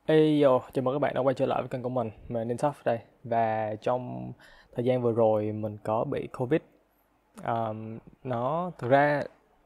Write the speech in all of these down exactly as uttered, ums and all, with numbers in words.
Ê yo, chào mừng các bạn đã quay trở lại với kênh của mình, mình Ninsoft đây. Và trong thời gian vừa rồi mình có bị Covid. Ờm, nó thực ra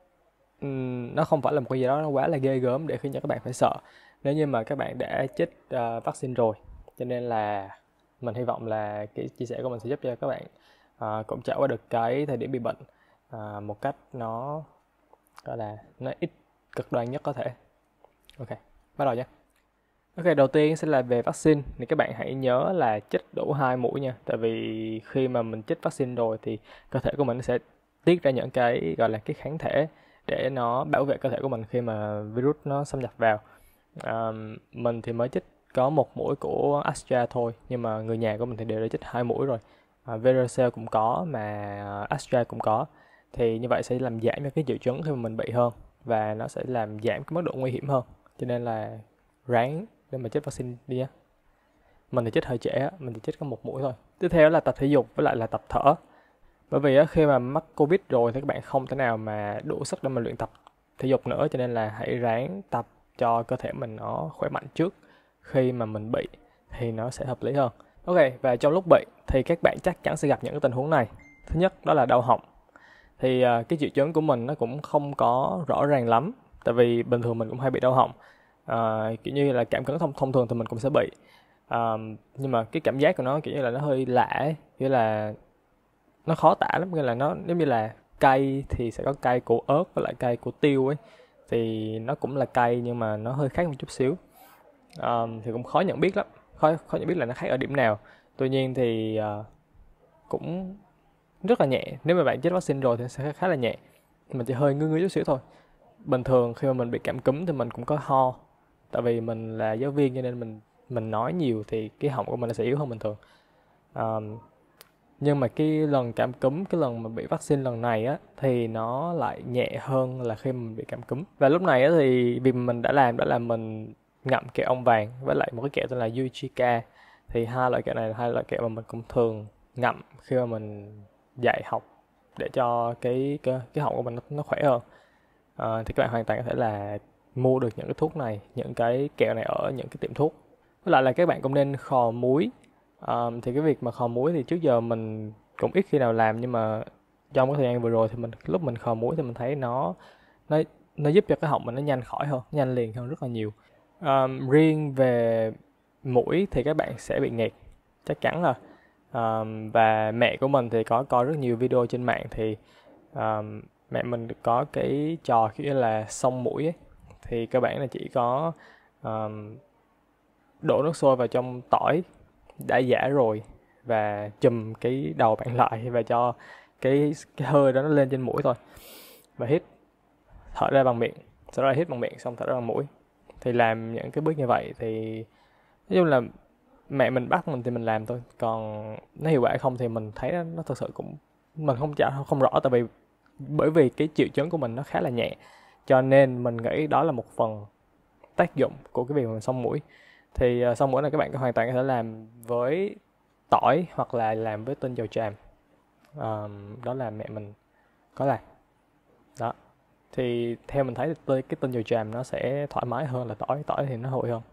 ừm, nó không phải là một cái gì đó nó quá là ghê gớm để khiến cho các bạn phải sợ nếu như mà các bạn đã chích ờ, vaccine rồi. Cho nên là mình hy vọng là cái chia sẻ của mình sẽ giúp cho các bạn ờ, cũng trải qua được cái thời điểm bị bệnh ờ, một cách nó gọi là nó ít cực đoan nhất có thể. Ok, bắt đầu nhé. Ok, đầu tiên sẽ là về vaccine thì các bạn hãy nhớ là chích đủ hai mũi nha. Tại vì khi mà mình chích vaccine rồi thì cơ thể của mình sẽ tiết ra những cái gọi là cái kháng thể để nó bảo vệ cơ thể của mình khi mà virus nó xâm nhập vào. À, mình thì mới chích có một mũi của Astra thôi, nhưng mà người nhà của mình thì đều đã chích hai mũi rồi. À, Verocell cũng có mà Astra cũng có. Thì như vậy sẽ làm giảm những cái triệu chứng khi mà mình bị hơn, và nó sẽ làm giảm cái mức độ nguy hiểm hơn. Cho nên là ráng để mà chích vaccine đi á. Mình thì chích hơi trễ á, mình chỉ chích có một mũi thôi. Tiếp theo là tập thể dục với lại là tập thở. Bởi vì á, khi mà mắc Covid rồi thì các bạn không thể nào mà đủ sức để mà luyện tập thể dục nữa, cho nên là hãy ráng tập cho cơ thể mình nó khỏe mạnh trước khi mà mình bị thì nó sẽ hợp lý hơn. Ok, và trong lúc bị thì các bạn chắc chắn sẽ gặp những cái tình huống này. Thứ nhất đó là đau họng. Thì à, cái triệu chứng của mình nó cũng không có rõ ràng lắm, tại vì bình thường mình cũng hay bị đau họng. À, kiểu như là cảm cúm thông thông thường thì mình cũng sẽ bị. À, nhưng mà cái cảm giác của nó kiểu như là nó hơi lạ ấy, kiểu là nó khó tả lắm, nghĩa là nó giống như là cay thì sẽ có cay của ớt với lại cay của tiêu ấy, thì nó cũng là cay nhưng mà nó hơi khác một chút xíu. À, thì cũng khó nhận biết lắm, khó khó nhận biết là nó khác ở điểm nào. Tuy nhiên thì à, cũng rất là nhẹ, nếu mà bạn chích vaccine rồi thì sẽ khá là nhẹ, mình chỉ hơi ngứa ngứa chút xíu thôi. Bình thường khi mà mình bị cảm cúm thì mình cũng có ho, tại vì mình là giáo viên cho nên mình mình nói nhiều thì cái họng của mình nó sẽ yếu hơn bình thường. À, nhưng mà cái lần cảm cúm, cái lần mà bị vaccine lần này á thì nó lại nhẹ hơn là khi mình bị cảm cúm. Và lúc này á thì vì mình đã làm đó là mình ngậm kẹo ong vàng với lại một cái kẹo tên là Yuchika. Thì hai loại kẹo này là hai loại kẹo mà mình cũng thường ngậm khi mà mình dạy học để cho cái cái, cái họng của mình nó, nó khỏe hơn. À, thì các bạn hoàn toàn có thể là mua được những cái thuốc này, những cái kẹo này ở những cái tiệm thuốc. Với lại là các bạn cũng nên khò muối. À, thì cái việc mà khò muối thì trước giờ mình cũng ít khi nào làm, nhưng mà trong cái thời gian vừa rồi thì mình lúc mình khò muối thì mình thấy nó nó nó giúp cho cái họng mình nó nhanh khỏi hơn, nhanh liền hơn rất là nhiều. À, riêng về mũi thì các bạn sẽ bị nghẹt chắc chắn rồi. À, và mẹ của mình thì có coi rất nhiều video trên mạng, thì à, mẹ mình có cái trò kiểu như là xông mũi ấy. Thì cơ bản là chỉ có à, đổ nước sôi vào trong tỏi đã giã rồi và chùm cái đầu bạn lại và cho cái cái hơi đó nó lên trên mũi thôi, và hít, thở ra bằng miệng, sau đó là hít bằng miệng xong thở ra bằng mũi. Thì làm những cái bước như vậy thì nói chung là mẹ mình bắt mình thì mình làm thôi, còn nó hiệu quả hay không thì mình thấy nó, nó thực sự cũng mình không chả không rõ, tại vì bởi vì cái triệu chứng của mình nó khá là nhẹ, cho nên mình nghĩ đó là một phần tác dụng của cái việc mà mình xông mũi. Thì uh, xông mũi này các bạn có hoàn toàn có thể làm với tỏi hoặc là làm với tinh dầu tràm. Um, đó là mẹ mình có làm đó. Thì theo mình thấy thì cái tinh dầu tràm nó sẽ thoải mái hơn là tỏi, tỏi thì nó hôi hơn.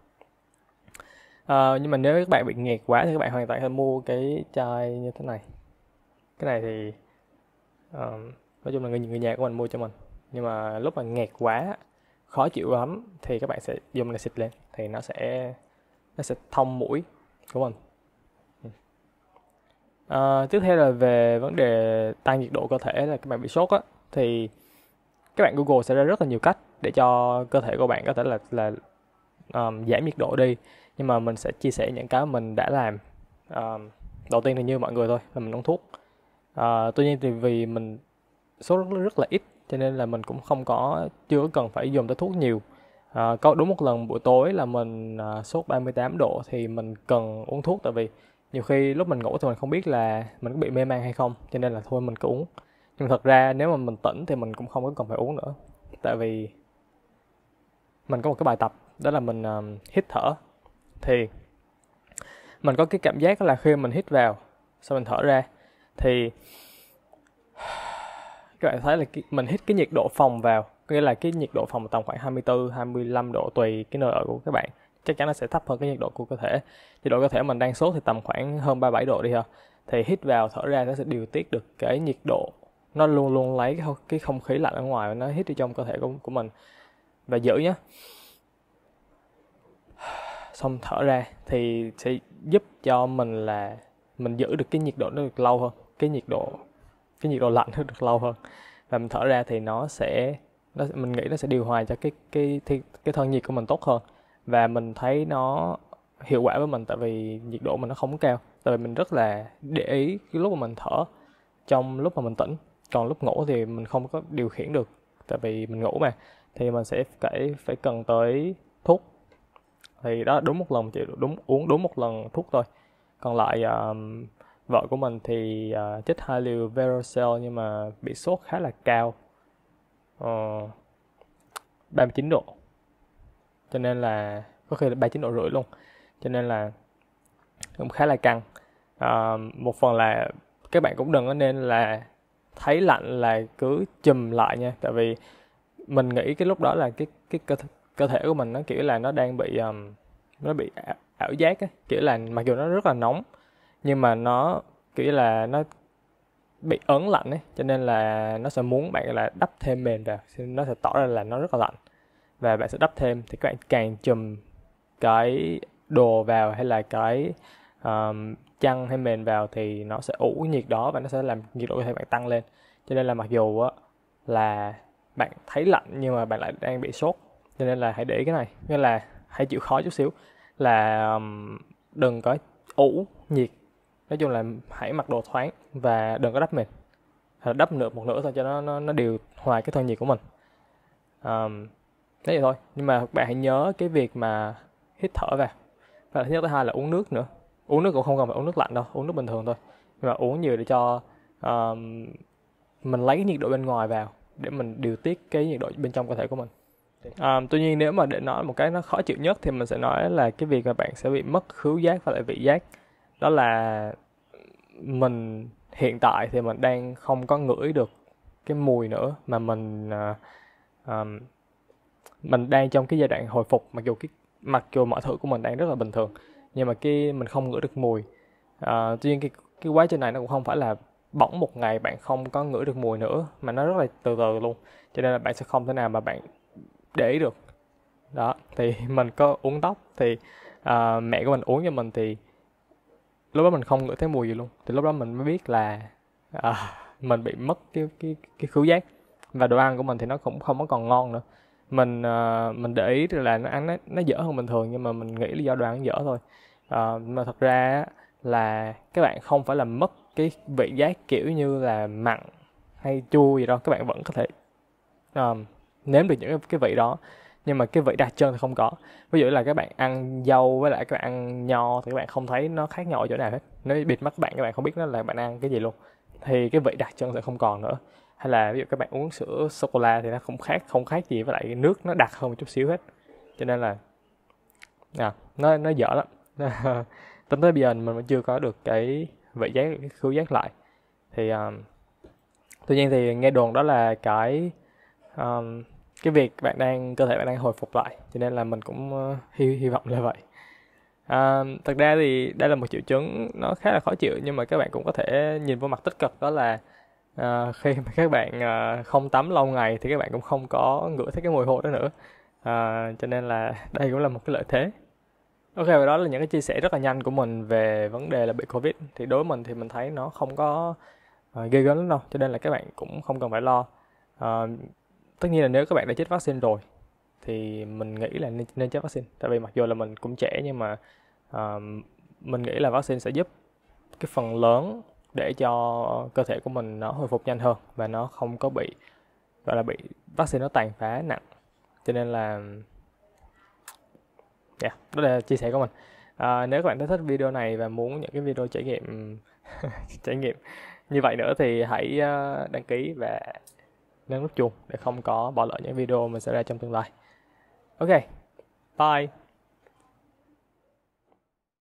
Uh, nhưng mà nếu các bạn bị nghẹt quá thì các bạn hoàn toàn có thể mua cái chai như thế này. Cái này thì um, nói chung là người, người nhà của mình mua cho mình, nhưng mà lúc mà nghẹt quá, khó chịu lắm thì các bạn sẽ dùng này xịt lên thì nó sẽ nó sẽ thông mũi của mình. À, tiếp theo là về vấn đề tăng nhiệt độ cơ thể, là các bạn bị sốt á, thì các bạn Google sẽ ra rất là nhiều cách để cho cơ thể của bạn có thể là là um, giảm nhiệt độ đi, nhưng mà mình sẽ chia sẻ những cái mình đã làm. Um, đầu tiên thì như mọi người thôi, là mình uống thuốc. À, tuy nhiên thì vì mình sốt rất, rất là ít, cho nên là mình cũng không có chưa cần phải dùng tới thuốc nhiều. À, có đúng một lần buổi tối là mình à, sốt ba mươi tám độ thì mình cần uống thuốc, tại vì nhiều khi lúc mình ngủ thì mình không biết là mình có bị mê man hay không, cho nên là thôi mình cứ uống. Nhưng thật ra nếu mà mình tỉnh thì mình cũng không có cần phải uống nữa, tại vì mình có một cái bài tập đó là mình um, hít thở. Thì mình có cái cảm giác là khi mình hít vào sau mình thở ra thì các bạn thấy là cái, mình hít cái nhiệt độ phòng vào, nghĩa là cái nhiệt độ phòng tầm khoảng hai mươi tư hai mươi lăm độ tùy cái nơi ở của các bạn, chắc chắn nó sẽ thấp hơn cái nhiệt độ của cơ thể. Nhiệt độ cơ thể mình đang sốt thì tầm khoảng hơn ba mươi bảy độ đi ha, thì hít vào thở ra nó sẽ điều tiết được cái nhiệt độ, nó luôn luôn lấy cái, cái không khí lạnh ở ngoài và nó hít đi trong cơ thể của, của mình và giữ nhé. Xong thở ra thì sẽ giúp cho mình là mình giữ được cái nhiệt độ nó được lâu hơn, cái nhiệt độ cái nhiệt độ lạnh nó được lâu hơn, và mình thở ra thì nó sẽ nó mình nghĩ nó sẽ điều hòa cho cái cái cái, cái thân nhiệt của mình tốt hơn, và mình thấy nó hiệu quả với mình tại vì nhiệt độ mình nó không cao, tại vì mình rất là để ý cái lúc mà mình thở trong lúc mà mình tỉnh, còn lúc ngủ thì mình không có điều khiển được tại vì mình ngủ mà, thì mình sẽ phải phải cần tới thuốc. Thì đó, đúng một lần chỉ đúng uống đúng một lần thuốc thôi. Còn lại um, vợ của mình thì uh, chích hai liều Verocell nhưng mà bị sốt khá là cao, uh, ba mươi chín độ, cho nên là có khi là ba mươi chín độ rưỡi luôn, cho nên là cũng khá là căng. Uh, một phần là các bạn cũng đừng có nên là thấy lạnh là cứ chùm lại nha, tại vì mình nghĩ cái lúc đó là cái cái cơ cơ thể của mình nó kiểu là nó đang bị um, nó bị ảo, ảo giác á, kiểu là mặc dù nó rất là nóng nhưng mà nó kiểu là nó bị ớn lạnh ấy, cho nên là nó sẽ muốn bạn là đắp thêm mền vào, nó sẽ tỏ ra là nó rất là lạnh và bạn sẽ đắp thêm, thì các bạn càng chùm cái đồ vào hay là cái um, chăn hay mền vào thì nó sẽ ủ nhiệt đó và nó sẽ làm nhiệt độ cơ thể bạn tăng lên. Cho nên là mặc dù á, là bạn thấy lạnh nhưng mà bạn lại đang bị sốt, cho nên là hãy để ý cái này, nghĩa là hãy chịu khó chút xíu, là um, đừng có ủ nhiệt, nói chung là hãy mặc đồ thoáng và đừng có đắp mền, đắp nửa một nửa thôi cho nó nó, nó điều hòa cái thân nhiệt của mình. Um, thế vậy thôi, nhưng mà bạn hãy nhớ cái việc mà hít thở vào, và thứ nhất thứ hai là uống nước nữa. Uống nước cũng không cần phải uống nước lạnh đâu, uống nước bình thường thôi, nhưng mà uống nhiều để cho um, mình lấy cái nhiệt độ bên ngoài vào để mình điều tiết cái nhiệt độ bên trong cơ thể của mình. À, tuy nhiên nếu mà để nói một cái nó khó chịu nhất thì mình sẽ nói là cái việc mà bạn sẽ bị mất khứu giác và lại vị giác. Đó là mình hiện tại thì mình đang không có ngửi được cái mùi nữa, mà mình uh, um, mình đang trong cái giai đoạn hồi phục, mặc dù cái mặc dù mọi thứ của mình đang rất là bình thường nhưng mà cái mình không ngửi được mùi. À, tuy nhiên cái cái quá trình này nó cũng không phải là bỗng một ngày bạn không có ngửi được mùi nữa, mà nó rất là từ từ luôn, cho nên là bạn sẽ không thể nào mà bạn để ý được. Đó, thì mình có uống tóc thì à, mẹ của mình uống cho mình thì lúc đó mình không ngửi thấy mùi gì luôn, thì lúc đó mình mới biết là à, mình bị mất cái cái cái khứu giác, và đồ ăn của mình thì nó cũng không có còn ngon nữa. Mình uh, mình để ý là nó ăn nó nó dở hơn bình thường, nhưng mà mình nghĩ là do đồ ăn dở thôi. Uh, mà thật ra là các bạn không phải là mất cái vị giác kiểu như là mặn hay chua gì đâu, các bạn vẫn có thể uh, nếm được những cái, cái vị đó, nhưng mà cái vị đặc trưng thì không có. Ví dụ là các bạn ăn dâu với lại các bạn ăn nho thì các bạn không thấy nó khác nhau ở chỗ nào hết, nó bịt mắt các bạn, các bạn không biết nó là bạn ăn cái gì luôn, thì cái vị đặc trưng sẽ không còn nữa. Hay là ví dụ các bạn uống sữa sô cô la thì nó không khác không khác gì với lại nước nó đặc hơn một chút xíu hết, cho nên là à, nó nó dở lắm. Tính tới bây giờ mình vẫn chưa có được cái vị giác, cái khứu giác lại. Thì um, tuy nhiên thì nghe đồn đó là cái um, cái việc bạn đang cơ thể bạn đang hồi phục lại, cho nên là mình cũng uh, hy hy vọng là vậy. À, thật ra thì đây là một triệu chứng nó khá là khó chịu, nhưng mà các bạn cũng có thể nhìn vào mặt tích cực, đó là à, khi mà các bạn à, không tắm lâu ngày thì các bạn cũng không có ngửi thấy cái mùi hôi đó nữa. À, cho nên là đây cũng là một cái lợi thế. Ok, và đó là những cái chia sẻ rất là nhanh của mình về vấn đề là bị Covid. Thì đối với mình thì mình thấy nó không có uh, ghê gớm lắm đâu, cho nên là các bạn cũng không cần phải lo. Uh, tất nhiên là nếu các bạn đã chích vaccine rồi thì mình nghĩ là nên, nên chích vaccine. Tại vì mặc dù là mình cũng trẻ, nhưng mà uh, mình nghĩ là vaccine sẽ giúp cái phần lớn để cho cơ thể của mình nó hồi phục nhanh hơn và nó không có bị gọi là bị vaccine nó tàn phá nặng. Cho nên là yeah, đó là chia sẻ của mình. À, nếu các bạn đã thích video này và muốn những cái video trải nghiệm trải nghiệm như vậy nữa thì hãy đăng ký và nhấn nút chuông để không có bỏ lỡ những video mình sẽ ra trong tương lai. Ok, bye.